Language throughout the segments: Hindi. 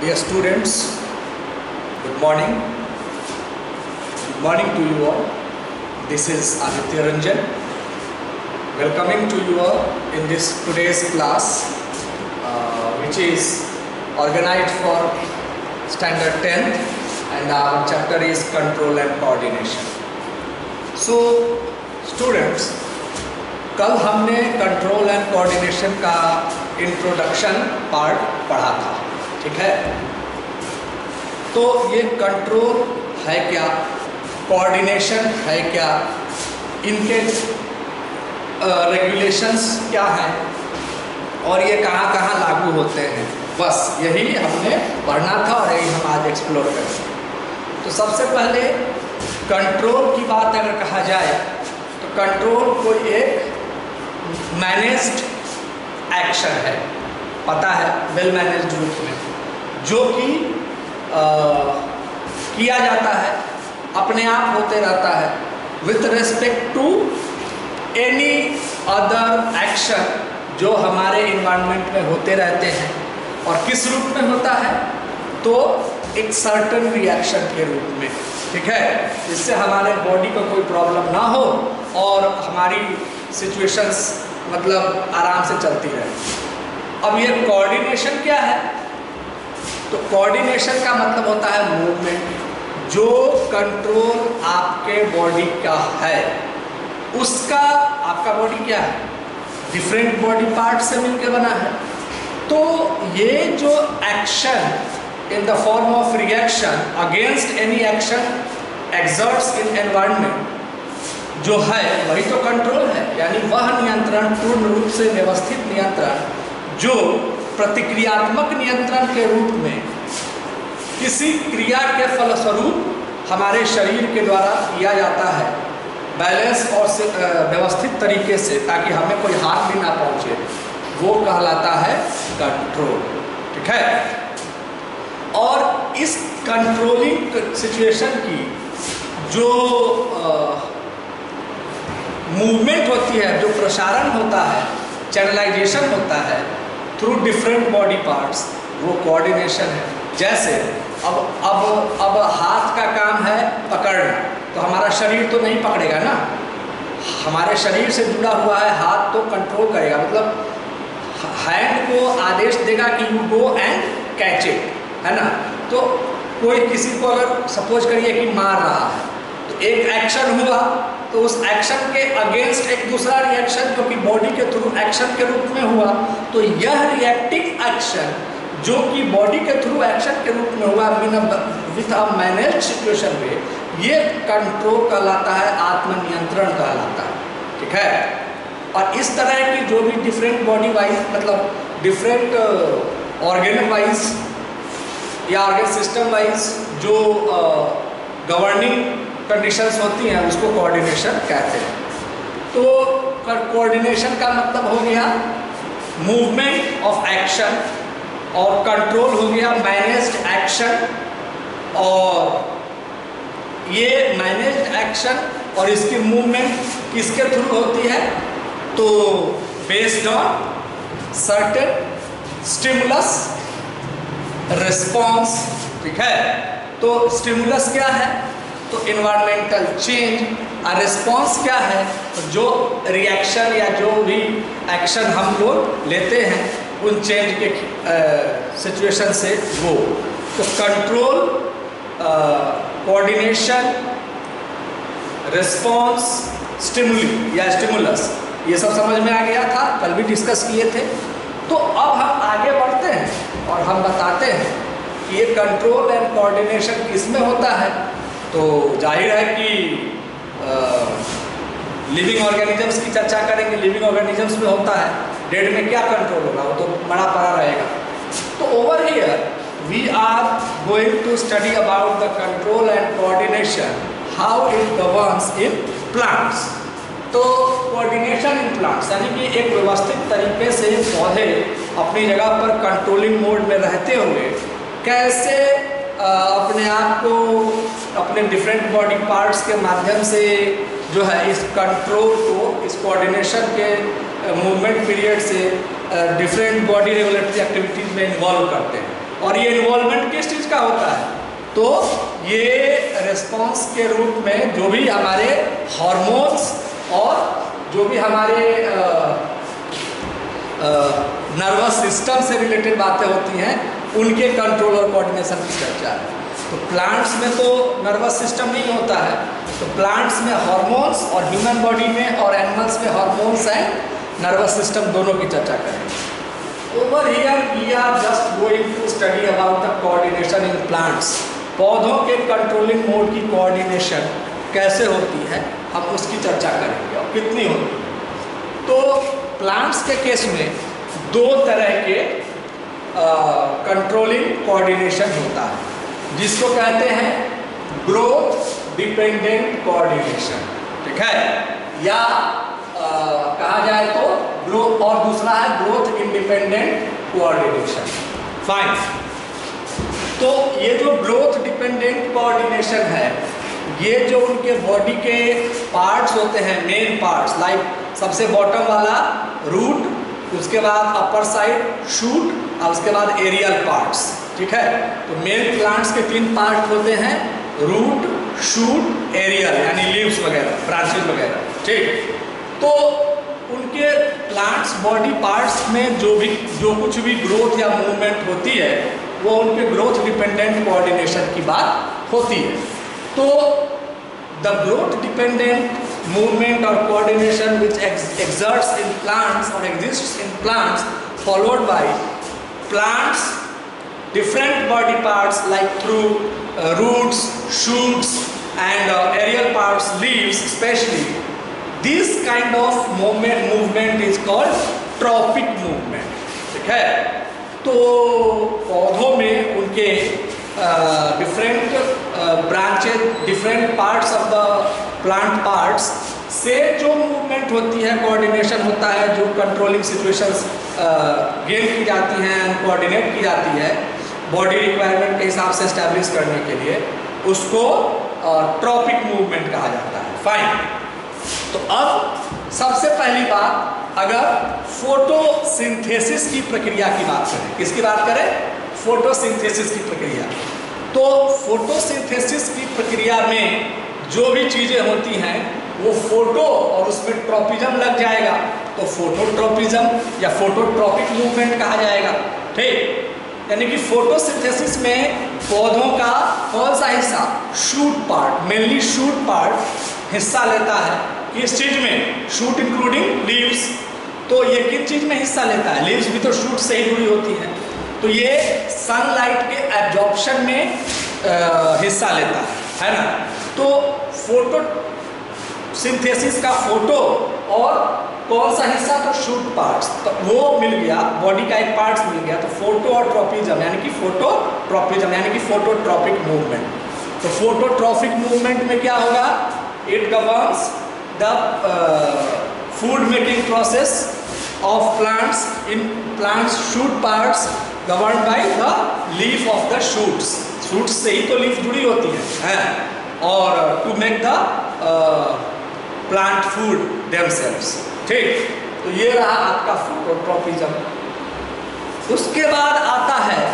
Dear students, good morning. Good morning to you all. This is Aditya Ranjan. Welcoming to you all in this today's class, which is organized for Standard 10th, and our chapter is Control and Coordination. So, students, कल हमने कंट्रोल एंड कोऑर्डिनेशन का इंट्रोडक्शन पार्ट पढ़ा था, ठीक है। तो ये कंट्रोल है क्या, कोऑर्डिनेशन है क्या, इनके रेगुलेशंस क्या हैं और ये कहाँ कहाँ लागू होते हैं, बस यही हमने पढ़ना था और यही हम आज एक्सप्लोर करेंगे। तो सबसे पहले कंट्रोल की बात अगर कहा जाए तो कंट्रोल कोई एक मैनेज्ड एक्शन है, पता है, वेल मैनेज्ड रूप में, जो कि किया जाता है, अपने आप होते रहता है with respect to any other action जो हमारे इन्वायरमेंट में होते रहते हैं। और किस रूप में होता है, तो एक सर्टन रिएक्शन के रूप में, ठीक है, जिससे हमारे बॉडी को कोई प्रॉब्लम ना हो और हमारी सिचुएशंस मतलब आराम से चलती रहे। अब ये कोऑर्डिनेशन क्या है, तो कोऑर्डिनेशन का मतलब होता है मूवमेंट, जो कंट्रोल आपके बॉडी का है उसका, आपका बॉडी क्या है, डिफरेंट बॉडी पार्ट से मिलकर बना है। तो ये जो action in the form of reaction against any action exerts in environment जो है वही तो कंट्रोल है, यानी वह नियंत्रण, पूर्ण रूप से व्यवस्थित नियंत्रण जो प्रतिक्रियात्मक नियंत्रण के रूप में किसी क्रिया के फलस्वरूप हमारे शरीर के द्वारा किया जाता है बैलेंस और व्यवस्थित तरीके से, ताकि हमें कोई हार्म भी ना पहुंचे, वो कहलाता है कंट्रोल, ठीक है। और इस कंट्रोलिंग सिचुएशन की जो मूवमेंट होती है, जो प्रसारण होता है, चैनलाइजेशन होता है थ्रू डिफरेंट बॉडी पार्ट्स, वो कोऑर्डिनेशन है। जैसे अब हाथ का काम है पकड़ना, तो हमारा शरीर तो नहीं पकड़ेगा ना, हमारे शरीर से जुड़ा हुआ है हाथ, तो कंट्रोल करेगा, मतलब हैंड को आदेश देगा कि you go and catch it, है ना। तो कोई किसी को अगर सपोज करिए कि मार रहा है, तो एक एक्शन हुआ, तो उस एक्शन के अगेंस्ट एक दूसरा रिएक्शन जो कि बॉडी के थ्रू एक्शन के रूप में हुआ, तो यह रिएक्टिव एक्शन जो कि बॉडी के थ्रू एक्शन के रूप में हुआ विथ अ मैनेज्ड सिचुएशन में, ये कंट्रोल कहलाता है, आत्मनियंत्रण कहलाता है, ठीक है। और इस तरह की जो भी डिफरेंट बॉडी वाइज, मतलब डिफरेंट ऑर्गेन वाइज या ऑर्गेन सिस्टम वाइज जो गवर्निंग कंडीशंस होती हैं, उसको कोऑर्डिनेशन कहते हैं। तो कोऑर्डिनेशन का मतलब हो गया मूवमेंट ऑफ एक्शन, और कंट्रोल हो गया मैनेज्ड एक्शन। और ये मैनेज्ड एक्शन और इसकी मूवमेंट किसके थ्रू होती है, तो based on certain stimulus response, ठीक है। तो स्टिमुलस क्या है, तो इन्वायरमेंटल चेंज, और रिस्पॉन्स क्या है, तो जो रिएक्शन या जो भी एक्शन हम लोग लेते हैं उन चेंज के सिचुएशन से वो। तो कंट्रोल, कोऑर्डिनेशन, रिस्पॉन्स, स्टिमुली या स्टिमुलस, ये सब समझ में आ गया था, कल भी डिस्कस किए थे। तो अब हम आगे बढ़ते हैं और हम बताते हैं कि ये कंट्रोल एंड कोऑर्डिनेशन किस में होता है। तो जाहिर है कि लिविंग ऑर्गेनिजम्स की चर्चा करेंगे, लिविंग ऑर्गेनिजम्स में होता है, डेड में क्या कंट्रोल होगा, वो तो बड़ा पड़ा रहेगा। तो over here we are going to study about the control and coordination, how it governs in plants. तो कोऑर्डिनेशन इन प्लांट्स यानी कि एक व्यवस्थित तरीके से पौधे अपनी जगह पर कंट्रोलिंग मोड में रहते हुए कैसे अपने आप को अपने डिफरेंट बॉडी पार्ट्स के माध्यम से जो है इस कंट्रोल को, इस कोऑर्डिनेशन के मूवमेंट पीरियड से डिफरेंट बॉडी रेगुलेटरी एक्टिविटीज़ में इन्वॉल्व करते हैं। और ये इन्वॉल्वमेंट किस चीज़ का होता है? तो ये रिस्पॉन्स के रूप में जो भी हमारे हार्मोन्स और जो भी हमारे नर्वस सिस्टम से रिलेटेड बातें होती हैं उनके कंट्रोल और कोऑर्डिनेशन की चर्चा है। तो प्लांट्स में तो नर्वस सिस्टम नहीं होता है, तो प्लांट्स में हार्मोन्स और ह्यूमन बॉडी में और एनिमल्स में हार्मोन्स एंड नर्वस सिस्टम दोनों की चर्चा करेंगे। Over here we are just going to study about the coordination in plants. पौधों के कंट्रोलिंग मोड की कोऑर्डिनेशन कैसे होती है हम उसकी चर्चा करेंगे और कितनी होती है। तो प्लांट्स के केस में दो तरह के कंट्रोलिंग कोऑर्डिनेशन होता है, जिसको कहते हैं ग्रोथ डिपेंडेंट कोऑर्डिनेशन, ठीक है, या कहा जाए तो ग्रोथ, और दूसरा है ग्रोथ इंडिपेंडेंट कोऑर्डिनेशन। फाइन। तो ये जो ग्रोथ डिपेंडेंट कोऑर्डिनेशन है, ये जो उनके बॉडी के पार्ट्स होते हैं, मेन पार्ट्स, लाइक सबसे बॉटम वाला रूट, उसके बाद अपर साइड शूट और उसके बाद एरियल पार्ट्स, ठीक है। तो मेन प्लांट्स के 3 पार्ट होते हैं, रूट, शूट, एरियल, यानी लीव्स वगैरह, ब्रांचेस वगैरह, ठीक। तो उनके प्लांट्स बॉडी पार्ट्स में जो कुछ भी ग्रोथ या मूवमेंट होती है वो उनके ग्रोथ डिपेंडेंट कोऑर्डिनेशन की बात होती है। तो the growth dependent movement or coordination which exerts in plants or exists in plants, followed by plants different body parts like through roots, shoots and aerial parts, leaves especially. This kind of movement is called trophic movement, ठीक है। तो पौधों में उनके different branches, different parts of the plant parts से जो मूवमेंट होती है, कोऑर्डिनेशन होता है, जो कंट्रोलिंग सिचुएशंस गेन की जाती हैं, कोऑर्डिनेट की जाती है बॉडी रिक्वायरमेंट के हिसाब से एस्टैब्लिश करने के लिए, उसको ट्रॉपिक मूवमेंट कहा जाता है। फाइन। तो अब सबसे पहली बात, अगर फोटोसिंथेसिस की प्रक्रिया की बात करें, किसकी बात करें? फोटोसिंथेसिस की प्रक्रिया। तो फोटोसिंथेसिस की प्रक्रिया में जो भी चीज़ें होती हैं वो फोटो और उसमें ट्रॉपिज्म लग जाएगा, तो फोटोट्रॉपिज्म या फोटोट्रॉपिक मूवमेंट कहा जाएगा, ठीक। यानी कि फोटोसिंथेसिस में पौधों का कौन सा हिस्सा? Shoot part, mainly shoot part हिस्सा लेता है। किस चीज़ में? Shoot including leaves. तो ये किन चीज़ में हिस्सा लेता है? लीव्स भी तो शूट से ही जुड़ी होती हैं। तो ये सनलाइट के एब्जॉर्प्शन में हिस्सा लेता है ना। तो फोटोसिंथेसिस का फोटो और कौन सा हिस्सा? तो शूट पार्ट्स, तो वो मिल गया, बॉडी का एक पार्ट्स मिल गया। तो फोटो और ट्रॉपिज्म यानी कि फोटोट्रॉपिज्म यानी कि फोटोट्रॉपिक मूवमेंट। तो फोटोट्रॉपिक मूवमेंट में क्या होगा? It governs the food making process of plants in plants shoot parts govern by the leaf of the shoots. Shoots से ही तो लीफ जुड़ी होती है और to make the plant food themselves, ठीक। तो ये रहा आपका फोटोट्रॉपिज्म। उसके बाद आता है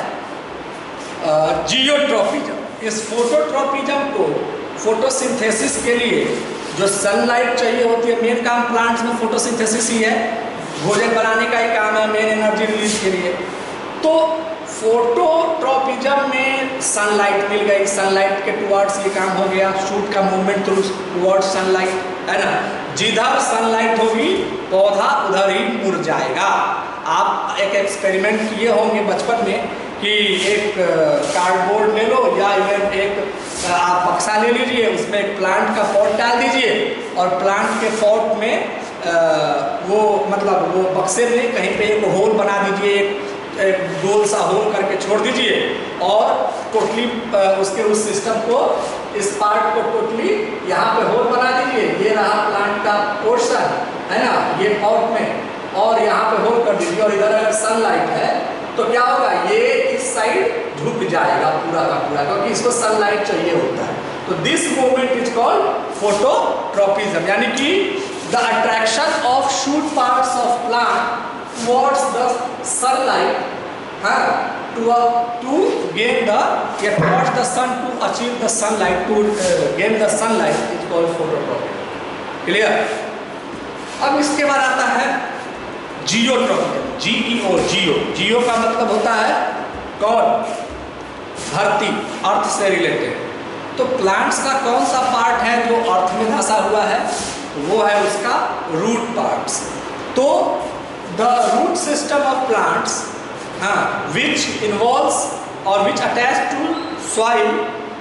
जियोट्रॉपिज्म। इस फोटोट्रॉपिज्म को फोटोसिंथेसिस के लिए जो सनलाइट चाहिए होती है, मेन काम प्लांट्स में फोटोसिंथेसिस ही है, भोजन बनाने का ही काम है, मेन एनर्जी रिलीज के लिए। तो फोटोट्रॉपिज्म में सनलाइट मिल गई, सनलाइट के टुवर्ड्स ये काम हो गया, शूट का मूवमेंट थ्रू टुवर्ड्स सनलाइट, है ना। जिधर सनलाइट होगी पौधा उधर ही मुरझाएगा। आप एक एक्सपेरिमेंट किए होंगे बचपन में कि एक कार्डबोर्ड ले लो या एक आप बक्सा ले लीजिए, उसमें एक प्लांट का पॉट डाल दीजिए और प्लांट के पॉट में वो बक्से में कहीं पे एक होल बना दीजिए, एक गोल सा होल करके छोड़ दीजिए और टोटली उसके उस सिस्टम को, इस पार्ट को टोटली यहाँ पे होल बना दीजिए। ये रहा प्लांट का पोर्शन, है ना, ये पॉट में, और यहाँ पे होल कर दीजिए। और इधर अगर सनलाइट है तो क्या होगा? ये इस साइड झुक जाएगा पूरा का पूरा, क्योंकि इसको सनलाइट चाहिए होता है। तो this movement is called phototropism, यानी कि the attraction of shoot parts of plant towards the sunlight to gain the towards the sun to achieve the sunlight to gain the sunlight is called phototropism. Clear? अब इसके बाद आता है जियोट्रोपिज्म, GEO, जियो का मतलब होता है कौन? धरती, अर्थ से रिलेटेड। तो प्लांट्स का कौन सा पार्ट है जो अर्थ में धंसा हुआ है? तो वो है उसका रूट पार्ट्स। तो the root system of plants which involves or which attach to soil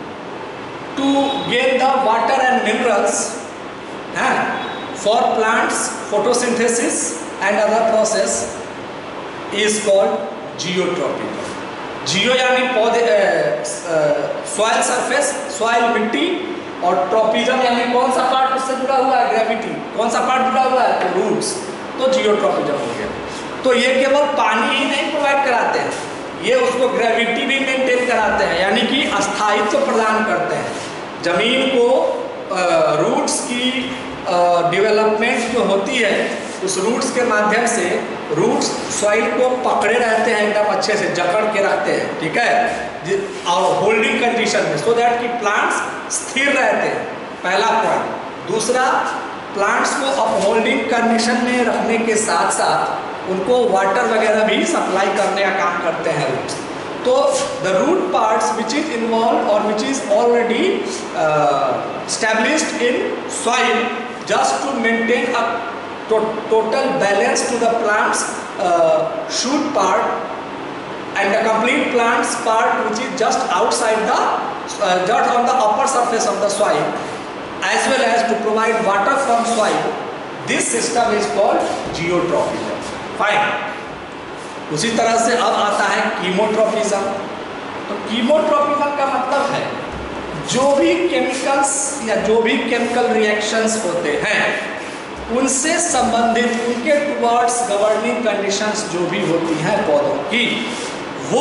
to gain the water and minerals for plants photosynthesis and other process is called geotropism. Geo यानी पौधे, सॉइल सरफेस, सॉइल मिट्टी, और ट्रोपिज्म यानी कौन सा पार्ट उससे जुड़ा हुआ है? ग्रेविटी। कौन सा पार्ट जुड़ा हुआ है? तो रूट्स। तो जियोट्रोपिज्म हो गया। तो ये केवल पानी ही नहीं प्रोवाइड कराते हैं, ये उसको ग्रेविटी भी मेंटेन कराते हैं, यानी कि अस्थायित्व प्रदान करते हैं। जमीन को रूट्स की डेवलपमेंट जो होती है, उस रूट्स के माध्यम से रूट्स सॉइल को पकड़े रहते हैं, एकदम अच्छे से जकड़ के रखते हैं, ठीक है, और होल्डिंग कंडीशन में, सो दैट कि प्लांट्स स्थिर रहते हैं। पहला पॉइंट। दूसरा, प्लांट्स को अपहोल्डिंग कंडीशन में रखने के साथ साथ उनको वाटर वगैरह भी सप्लाई करने का काम करते हैं रूट्स। तो the root parts which is involve और which is already established in soil just to maintain a total balance to the plant's shoot part and the complete plant's part which is just outside the just on the upper surface of the soil, as well as to provide water from soil. This system is called geotropism. Fine. उसी तरह से अब आता है कीमोट्रोपिज्म। तो कीमोट्रोपिज्म का मतलब है जो भी केमिकल्स या जो भी केमिकल रिएक्शंस होते हैं उनसे संबंधित, उनके टुवर्ड्स गवर्निंग कंडीशंस जो भी होती हैं पौधों की, वो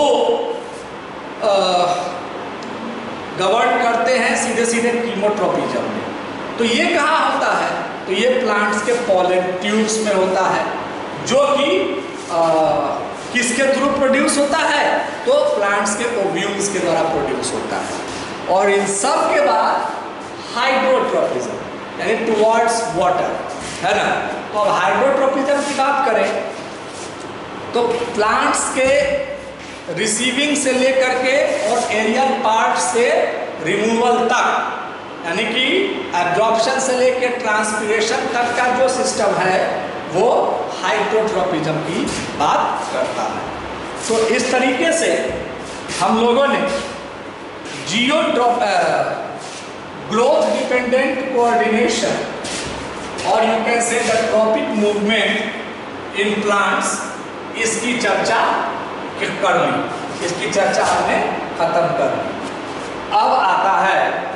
गवर्न करते हैं सीधे सीधे कीमोट्रोपिज्म में। तो ये कहाँ होता है? तो ये प्लांट्स के पॉलन ट्यूब्स में होता है, जो कि किसके थ्रू प्रोड्यूस होता है? तो प्लांट्स के ओव्यूल्स के द्वारा प्रोड्यूस होता है। और इन सब के बाद हाइड्रोट्रोपिज्म यानी टुवर्ड्स वाटर, है ना। तो अब हाइड्रोट्रोपिज्म की बात करें तो प्लांट्स के रिसीविंग से लेकर के और एरियल पार्ट से रिमूवल तक, यानी कि एब्जॉर्प्शन से लेकर ट्रांसपीरेशन तक का जो सिस्टम है वो हाइड्रोट्रोपिज्म की बात करता है। तो इस तरीके से हम लोगों ने ग्रोथ डिपेंडेंट कोऑर्डिनेशन और you can say the tropic movement in plants, इसकी चर्चा कर ली, इसकी चर्चा हमने खत्म कर ली। अब आता है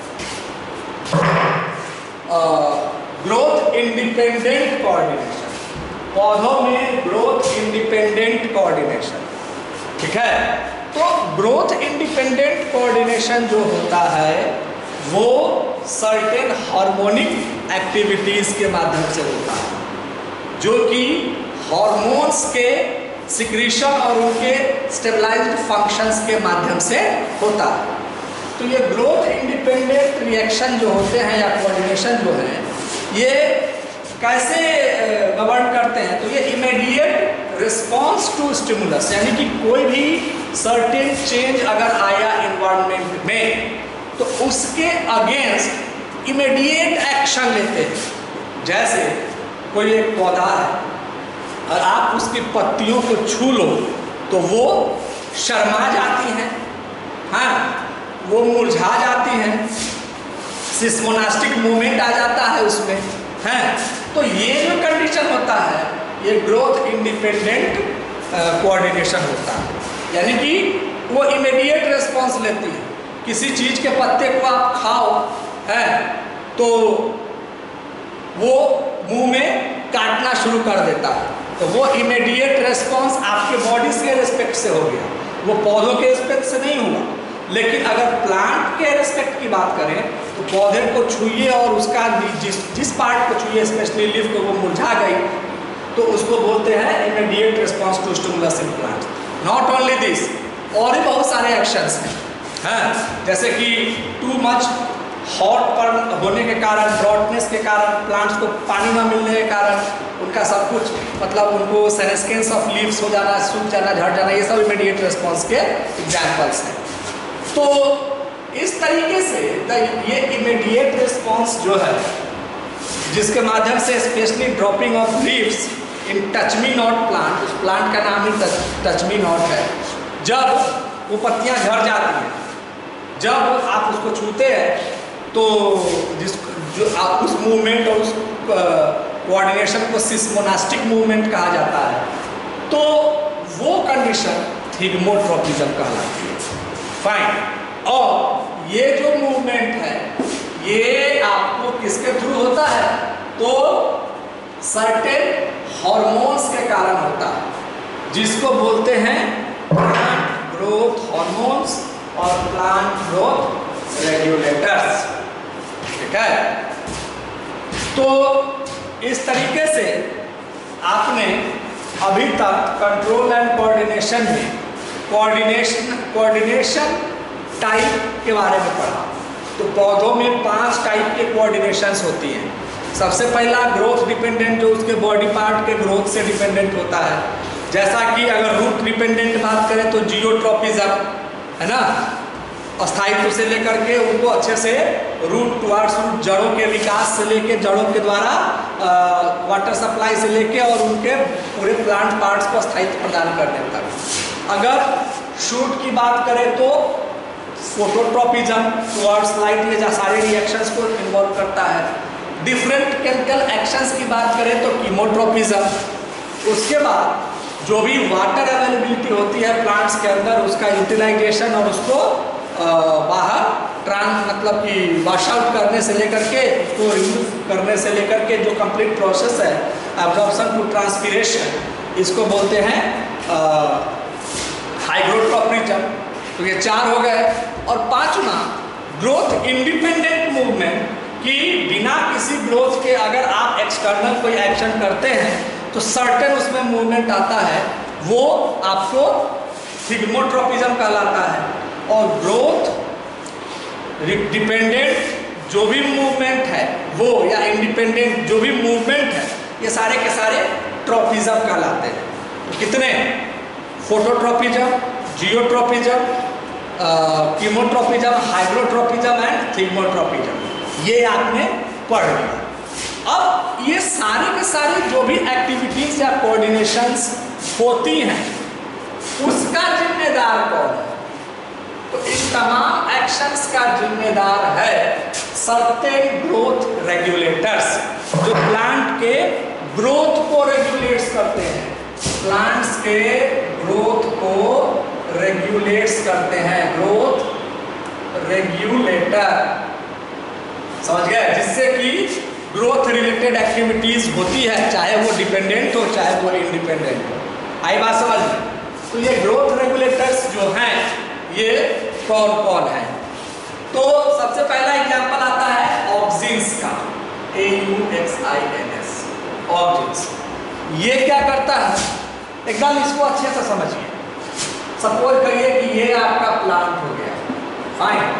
ग्रोथ इंडिपेंडेंट कोऑर्डिनेशन। पौधों में ग्रोथ इंडिपेंडेंट कोऑर्डिनेशन, ठीक है। तो ग्रोथ इंडिपेंडेंट कोऑर्डिनेशन जो होता है वो सर्टेन हार्मोनिक एक्टिविटीज के माध्यम से होता है, जो कि हार्मोन्स के सिक्रीशन और उनके स्टेबलाइज्ड फंक्शंस के माध्यम से होता है। तो ये ग्रोथ इंडिपेंडेंट रिएक्शन जो होते हैं या कोऑर्डिनेशन जो है, ये कैसे गवर्न करते हैं? तो ये इमीडिएट रिस्पॉन्स टू स्टिमुलस, यानी कि कोई भी सर्टेन चेंज अगर आया इन्वायरमेंट में तो उसके अगेंस्ट इमीडिएट एक्शन लेते हैं। जैसे कोई एक पौधा है और आप उसकी पत्तियों को छू लो तो वो शर्मा जाती हैं, हाँ, वो मुरझा जाती हैं, सिस्मोनास्टिक मूवमेंट आ जाता है उसमें, है। तो ये जो कंडीशन होता है ये ग्रोथ इंडिपेंडेंट कोऑर्डिनेशन होता है, यानी कि वो इमीडिएट रिस्पॉन्स लेती है। किसी चीज़ के पत्ते को आप खाओ, है, तो वो मुंह में काटना शुरू कर देता है, तो वो इमीडिएट रिस्पॉन्स आपके बॉडी के रिस्पेक्ट से हो गया, वो पौधों के रिस्पेक्ट से नहीं हुआ। लेकिन अगर प्लांट के रिस्पेक्ट की बात करें तो पौधे को छूइए और उसका जिस पार्ट को छूइए, स्पेशली लीफ को, वो मुरझा गई तो उसको बोलते हैं immediate response to stimulus in plant. Not only this, और भी बहुत सारे एक्शंस हैं, जैसे कि टू मच हॉट पर होने के कारण, ड्रॉटनेस के कारण, प्लांट्स को पानी न मिलने के कारण उनका सब कुछ मतलब उनको सेनेस्केंस ऑफ लीव्स हो जाना, सूख जाना, झड़ जाना, ये सब इमीडिएट रिस्पॉन्स के एग्जाम्पल्स हैं। तो इस तरीके से ये इमीडिएट रिस्पॉन्स जो है, जिसके माध्यम से specially dropping of leaves in touch me not plant, उस प्लांट का नाम ही टच मी नॉट है, जब वो पत्तियां झड़ जाती हैं, जब आप उसको छूते हैं तो जो आप उस मूवमेंट और उस कोऑर्डिनेशन को सिस्मोनास्टिक मूवमेंट कहा जाता है, तो वो कंडीशन थिगमोट्रोपिज्म कहलाती है। फाइन। और ये जो मूवमेंट है ये आपको किसके थ्रू होता है? तो सर्टेन हॉर्मोन्स के कारण होता है, जिसको बोलते हैं प्लांट ग्रोथ हॉर्मोन्स और प्लांट ग्रोथ रेगुलेटर्स। ठीक है, तो इस तरीके से आपने अभी तक कंट्रोल एंड कोऑर्डिनेशन में कोऑर्डिनेशन टाइप के बारे में पढ़ा। तो पौधों में 5 टाइप के कोऑर्डिनेशंस होती हैं। सबसे पहला ग्रोथ डिपेंडेंट, जो उसके बॉडी पार्ट के ग्रोथ से डिपेंडेंट होता है, जैसा कि अगर रूट डिपेंडेंट बात करें तो जियोट्रोपिज्म है ना, स्थायित्व से लेकर के उनको अच्छे से रूट टुवार्ड्स रूट, जड़ों के विकास से लेके, जड़ों के द्वारा वाटर सप्लाई से लेके और उनके पूरे प्लांट पार्ट्स को स्थायित्व प्रदान करने तक। अगर शूट की बात करें तो फोटोट्रोपिज्म, टुवार्ड्स लाइट, ये सारे रिएक्शंस को इन्वॉल्व करता है। डिफरेंट केमिकल एक्शंस की बात करें तो कीमोट्रोपिज्म। उसके बाद जो भी वाटर अवेलेबिलिटी होती है प्लांट्स के अंदर, उसका यूटिलाइजेशन और उसको बाहर मतलब कि वॉश आउट करने से लेकर के, उसको रिमूव करने से लेकर के जो कंप्लीट प्रोसेस है एब्जॉर्प्शन टू ट्रांसपीरेशन, इसको बोलते हैं हाइग्रोट्रोपिज्म। तो ये 4 हो गए। और 5वां ग्रोथ इंडिपेंडेंट मूवमेंट, कि बिना किसी ग्रोथ के अगर आप एक्सटर्नल कोई एक्शन करते हैं तो सर्टेन उसमें मूवमेंट आता है, वो आपको थिगमोट्रोपिज्म कहलाता है। और ग्रोथ डिपेंडेंट जो भी मूवमेंट है वो, या इंडिपेंडेंट जो भी मूवमेंट है, ये सारे के सारे ट्रोपिज्म कहलाते हैं। तो कितने? Phototropism, geotropism, chemotropism, hygrotropism and thigmotropism. ये आपने पढ़ लिया। अब ये सारे के सारे जो भी एक्टिविटीज या कोऑर्डिनेशंस होती हैं, उसका जिम्मेदार कौन है? तो इस तमाम एक्शंस का जिम्मेदार है सर्टेन ग्रोथ रेगुलेटर्स, जो प्लांट के ग्रोथ को रेगुलेट्स करते हैं, प्लांट्स के ग्रोथ को रेगुलेट्स करते हैं, ग्रोथ रेगुलेटर। समझ गए? जिससे कि ग्रोथ रिलेटेड एक्टिविटीज होती है, चाहे वो डिपेंडेंट हो चाहे वो इंडिपेंडेंट हो। आई बात समझ में? तो ये ग्रोथ रेगुलेटर्स जो हैं ये कौन कौन है? तो सबसे पहला एग्जांपल आता है ऑक्सिन्स का, AUXINS, ऑक्सिन्स। ये क्या करता है? एकदम इसको अच्छे से समझिए। सपोज करिए कि ये आपका प्लांट हो गया, फाइन,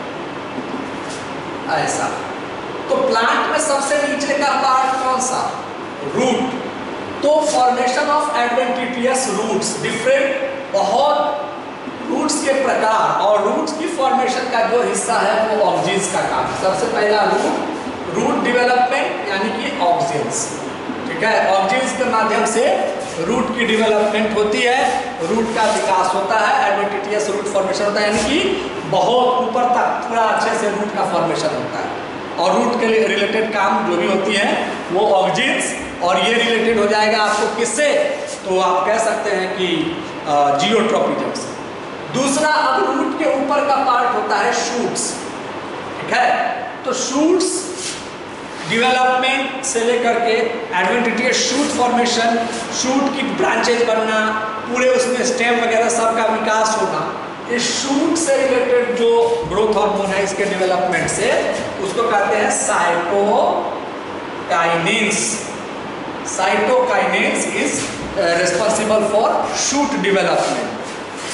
ऐसा। तो प्लांट में सबसे नीचे का पार्ट कौन सा? रूट। तो formation of adventitious roots, different बहुत रूट्स के प्रकार और रूट्स की फॉर्मेशन का जो हिस्सा है वो ऑक्सिन्स का काम है। सबसे पहला रूट डेवलपमेंट, यानी कि ऑक्सिन्स। ठीक है, ऑक्सिन्स के माध्यम से रूट की डेवलपमेंट होती है, रूट का विकास होता है, एडवेंटिटियस रूट फॉर्मेशन होता है, यानी कि बहुत ऊपर तक थोड़ा अच्छे से रूट का फॉर्मेशन होता है। और रूट के रिलेटेड काम जो भी होती है वो ऑक्सिन्स, और ये रिलेटेड हो जाएगा आपको किससे? तो आप कह सकते हैं कि जियोट्रोपिज्म से। दूसरा, अब रूट के ऊपर का पार्ट होता है शूट्स। ठीक है, तो शूट्स डेवलपमेंट से लेकर के एडवेंटिटियस शूट फॉर्मेशन, शूट की ब्रांचेज बनना, पूरे उसमें स्टेम वगैरह सब का विकास होना, इस शूट से रिलेटेड जो ग्रोथ हार्मोन है इसके डेवलपमेंट से, उसको कहते हैं cytokinins. Cytokinins is responsible for shoot development.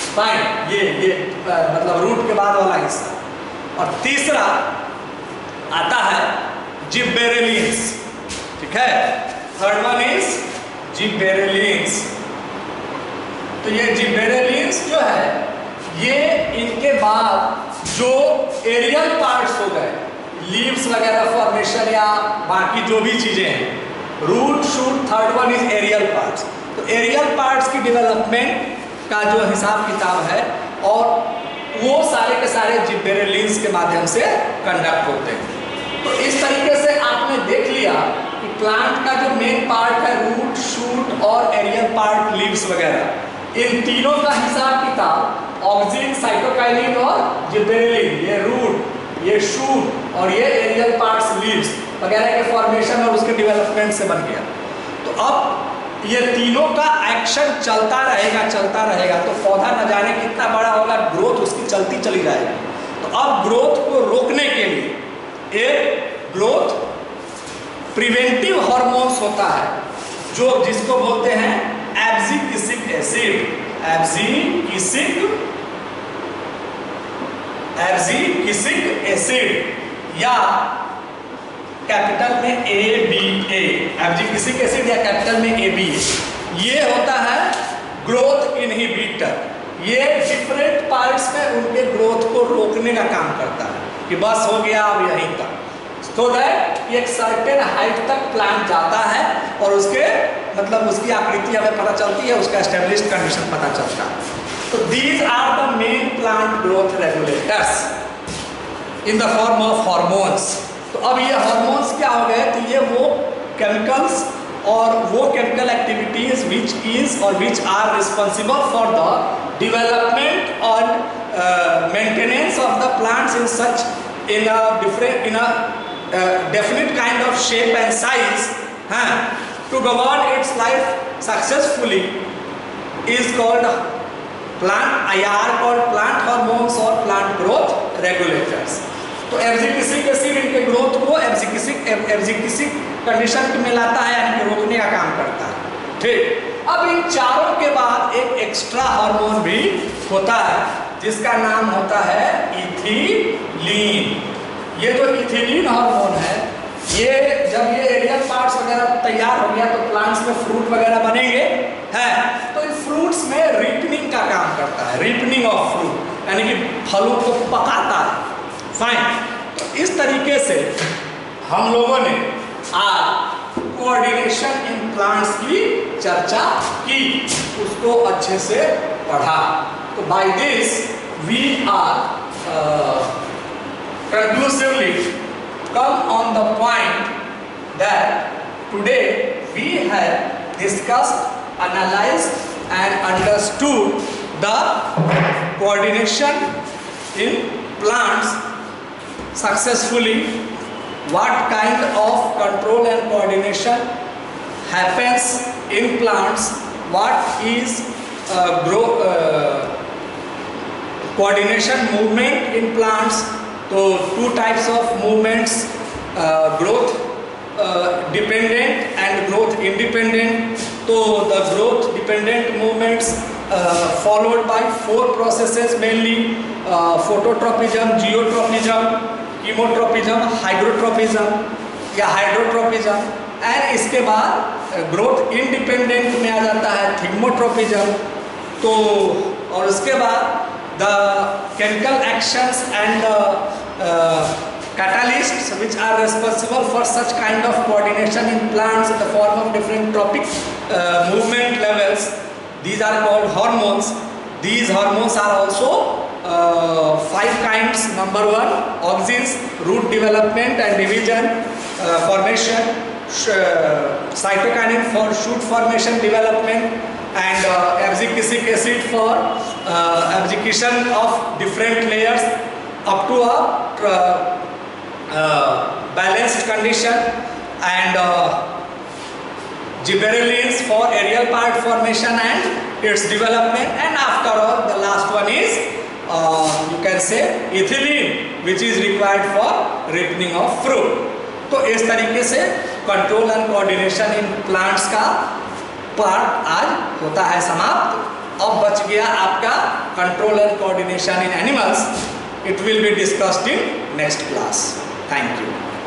Fine, ये मतलब रूट के बाद वाला हिस्सा। और तीसरा आता है जिबेरेलियंस, ठीक है। Third one is gibberellins. तो ये जिबेरेलियंस जो है, ये इनके बाद जो एरियल पार्ट्स हो गए, लीव्स वगैरह फॉर्मेशन या बाकी जो भी चीजें हैं, root shoot, third one is aerial parts. तो एरियल पार्ट्स की डेवलपमेंट का जो हिसाब किताब है, और वो सारे के सारे जिबेरेलियंस के माध्यम से कंडक्ट होते हैं। तो इस तरीके से आपने देख लिया कि प्लांट का जो मेन पार्ट है, रूट शूट और एरियल पार्ट, लीव्स वगैरह, इन तीनों का हिसाब किताब ऑक्सिन, साइटोकाइनिन और जिबेरेलिन, ये रूट, ये शूट और ये एरियल पार्ट्स, लीव्स वगैरह के फॉर्मेशन और उसके डेवलपमेंट से बन गया। तो अब ये तीनों का एक्शन चलता रहेगा, तो पौधा न जाने कितना बड़ा होगा, ग्रोथ उसकी चलती चली जाएगी। तो अब ग्रोथ को रोकने के लिए एक ग्रोथ प्रिवेंटिव हार्मोन्स होता है, जो जिसको बोलते हैं एब्सिक्सिक एसिड, एब्सिक्सिक एसिड या कैपिटल में ABA, एब्सिक्सिक एसिड या कैपिटल में ABA। ये होता है ग्रोथ इनहिबिटर। ये डिफरेंट पार्ट्स में उनके ग्रोथ को रोकने का काम करता है कि बस हो गया अब यहीं तक, so that एक सर्टेन हाइट तक प्लांट जाता है और उसके मतलब उसकी आकृति हमें पता चलती है, उसका एस्टेब्लिश्ड कंडीशन पता चलता है। तो these are the main plant growth regulators in the form of hormones. तो अब ये हार्मोन्स क्या हो गए, तो ये वो केमिकल्स और वो chemical activities which are responsible for the development और maintenance of the plants in a definite kind of shape and size, to govern its life successfully is called plant IR, called plant hormones or plant growth regulators. तो एब्सिक्सिक एसिड इनके ग्रोथ को एब्सिक्सिक कंडीशन में लाता है, यानी कि रोकने का काम करता है, ठीक। अब इन चारों के बाद एक एक्स्ट्रा हार्मोन भी होता है जिसका नाम होता है इथिलीन। ये जो इथिलीन हार्मोन है, ये जब ये एरियल पार्ट्स वगैरह तैयार हो गया तो प्लांट्स में फ्रूट वगैरह बनेंगे, हैं, तो इन फ्रूट्स में रिपनिंग का काम करता है, रिपनिंग ऑफ फ्रूट, यानी कि फलों को पकाता है। फाइन, तो इस तरीके से हम लोगों ने आज कोऑर्डिनेशन इन प्लांट्स की चर्चा की, उसको अच्छे से पढ़ा। तो by this we are conclusively come on the point that today we have discussed, analyzed and understood the coordination in plants successfully, what kind of control and coordination happens in plants, what is coordination movement in plants. तो two types of movements, growth dependent and growth independent. तो the growth dependent movements followed by 4 processes mainly, phototropism, geotropism, chemotropism, hydrotropism या हाइड्रोट्रोपिज्म, एंड इसके बाद ग्रोथ इंडिपेंडेंट में आ जाता है थिग्मोट्रोपिज्म। तो और उसके बाद the chemical actions and catalysts which are responsible for such kind of coordination in plants in the form of different tropic movement levels, these are called hormones. These hormones are also 5 kinds. Number 1, auxins, root development and division, formation, cytokinin for shoot formation development, and abscisic acid for abscission of different layers up to a balanced condition, and gibberellins for aerial part formation and its development, and after all the last one is you can say ethylene, which is required for ripening of fruit. तो इस तरीके से control and coordination in plants का पार्ट आज होता है समाप्त। अब बच गया आपका control and coordination in animals. It will be discussed in next class. Thank you.